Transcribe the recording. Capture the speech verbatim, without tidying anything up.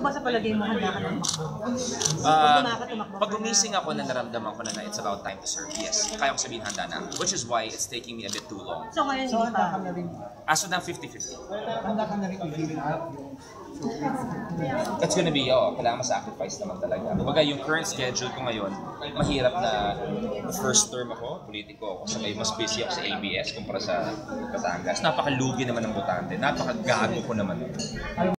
ba sa palagay mo handa ka na tumakbo? Uh, pag gumising ako na naramdaman ko na na it's about time to serve, yes. Kaya ko sabihin handa na. Which is why it's taking me a bit too long. So ngayon So, hindi handa ka pa. na rin. As of now, fifty fifty. Handa ka na rin i-give up yung It's gonna be, oh, kailangan ma-sacrifice naman talaga. Kumbaga, yung current schedule ko ngayon, mahirap na first term ako, politiko ako, saka mas busy ako sa A B S kumpara sa Batangas. Napakalugi naman ng botante, napakagago ko naman.